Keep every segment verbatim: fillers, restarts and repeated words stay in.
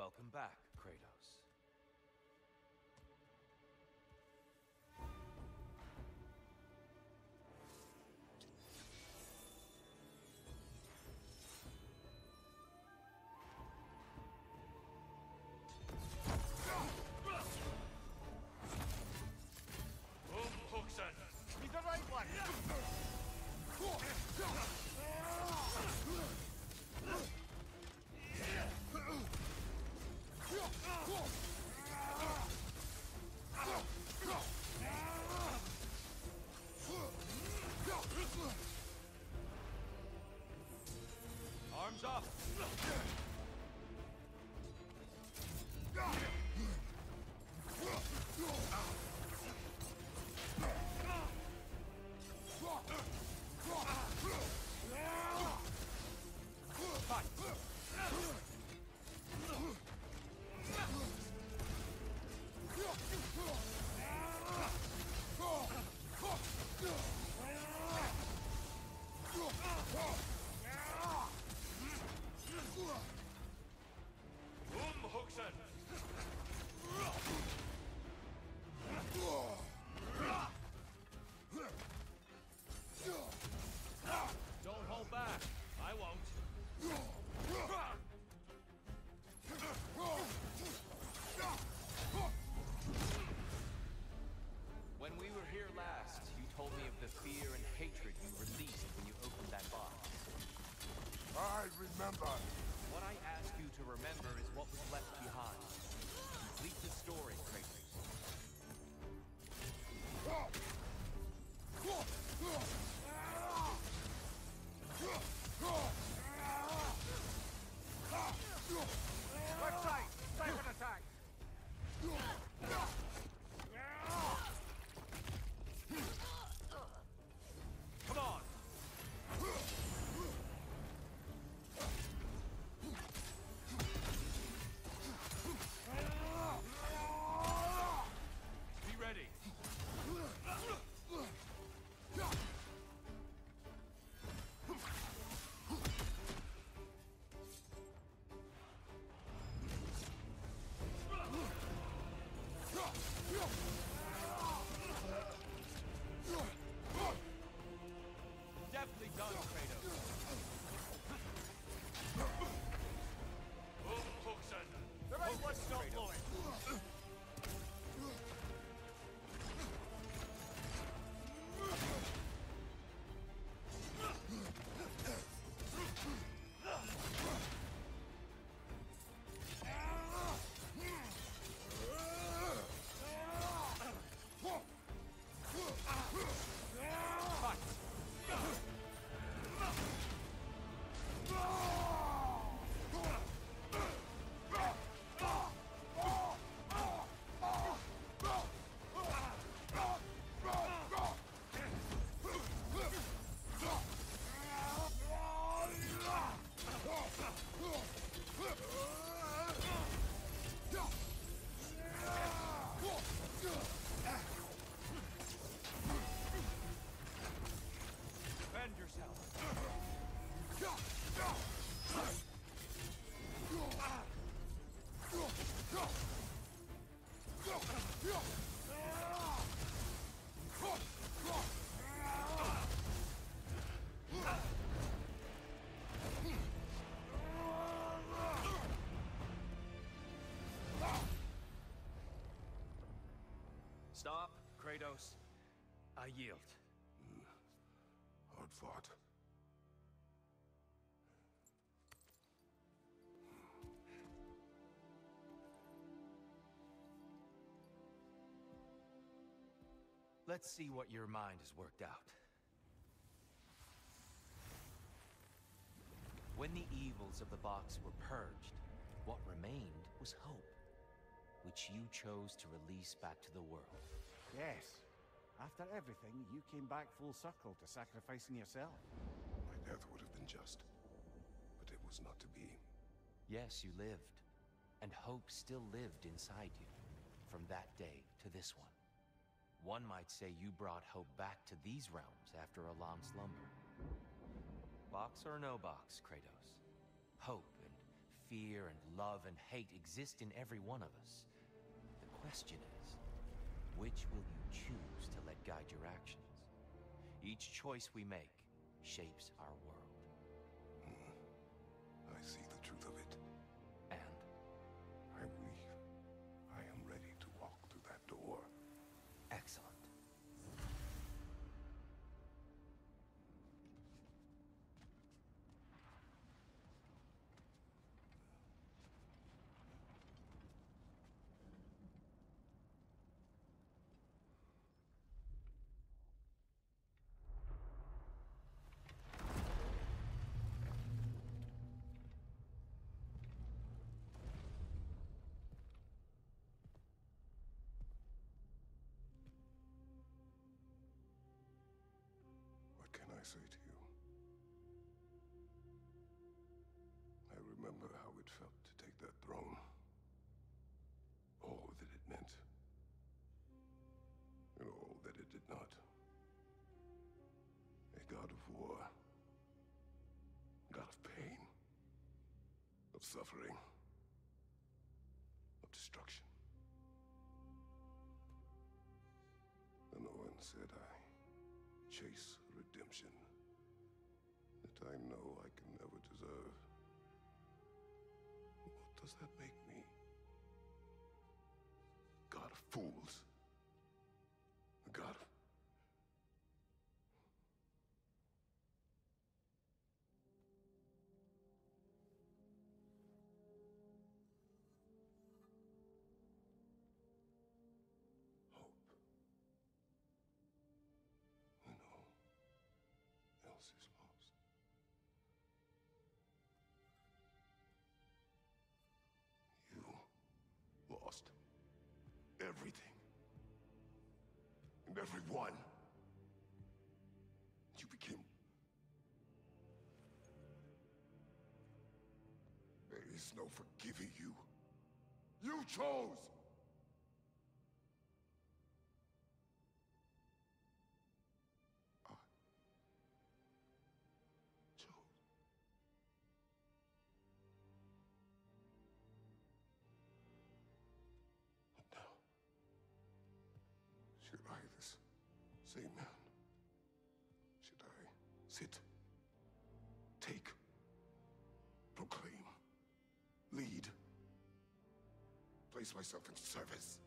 Welcome back, Kratos. He's the right one! Arms up! Umhuxen! Don't hold back. I won't. When we were here last, you told me of the fear and hatred you released when you opened that box. I remember. What I ask you to remember is what was left behind. Complete the story, Kratos. Left side! Sniper attack! Come on! Be ready! Definitely done, Kratos. Umhuxen! The right one's not blowing! Defend yourself. Stop, Kratos. I yield. Hard fought. Let's see what your mind has worked out. When the evils of the box were purged, what remained was hope, which you chose to release back to the world. Yes. After everything, you came back full circle to sacrificing yourself. My death would have been just, but it was not to be. Yes, you lived, and hope still lived inside you, from that day to this one. One might say you brought hope back to these realms after a long slumber. Box or no box, Kratos, hope and fear and love and hate exist in every one of us. The question is, which will you choose to let guide your actions? Each choice we make shapes our world. Hmm. I see the truth of it. And? I believe I am ready to walk through that door. Excellent. What can I say to you? I remember how it felt to take that throne. All that it meant. And all that it did not. A god of war. God of pain. Of suffering. Of destruction. And no one said I chase redemption that I know I can never deserve. What does that make me? God of fools. A god of... Hope. When all else is lost. You lost everything. And everyone. You became... There is no forgiving you. You chose! I chose. But now, should I, this same man, should I sit, take, proclaim, lead, place myself in service?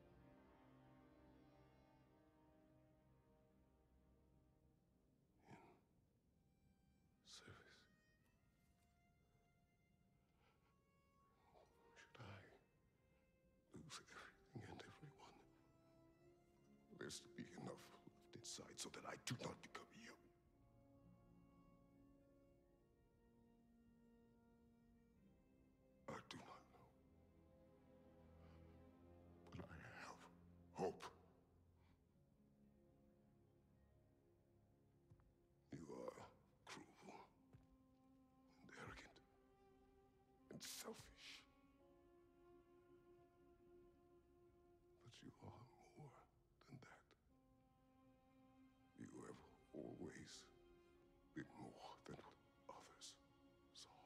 In service? Should I lose everything and everyone? There's to be enough left inside so that I do not become you. I do not know. But I have hope. You are cruel and arrogant and selfish. But you are more than that. You have always been more than what others saw.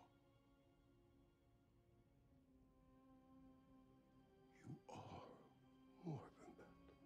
You are more than that.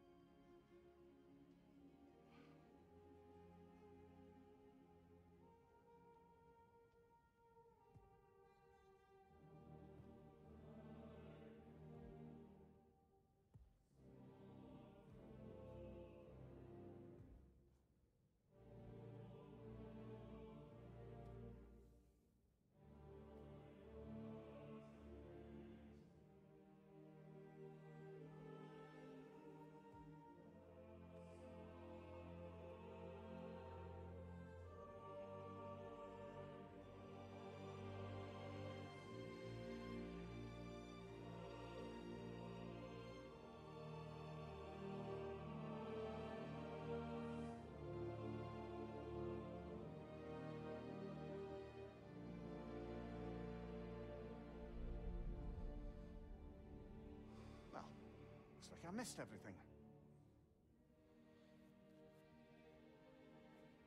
Well, looks like I missed everything.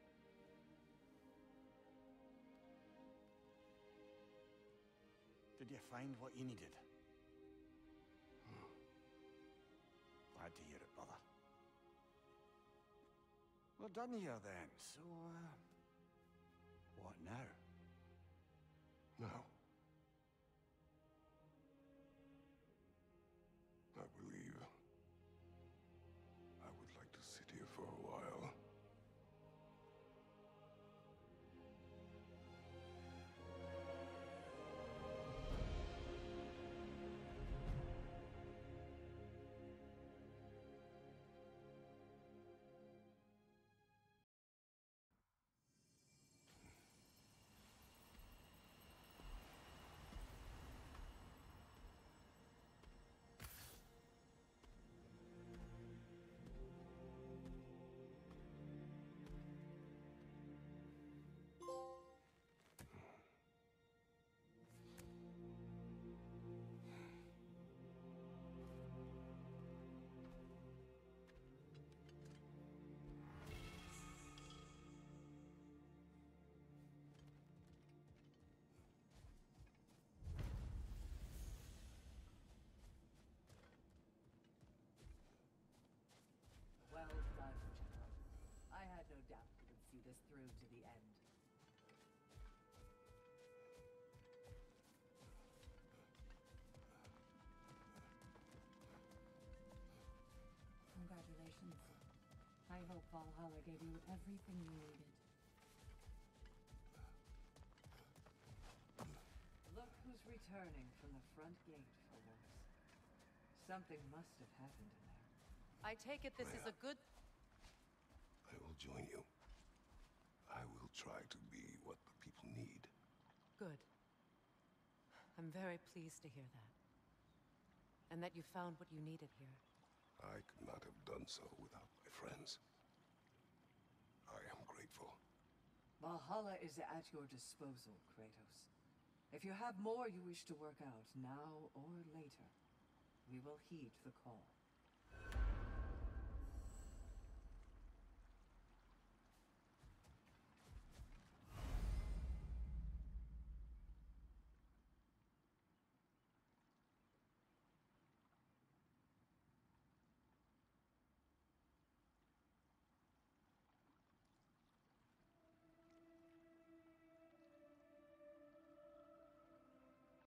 Did you find what you needed. Glad to hear it, brother. We're done here then, so, uh... what now? Now, I believe I would like to sit here for a while. Well done, General. I had no doubt you would see this through to the end. Congratulations. I hope Valhalla gave you everything you needed. Look who's returning from the front gate for once. Something must have happened in there. I take it this is a good... I will join you. I will try to be what the people need. Good. I'm very pleased to hear that. And that you found what you needed here. I could not have done so without my friends. I am grateful. Valhalla is at your disposal, Kratos. If you have more you wish to work out, now or later, we will heed the call.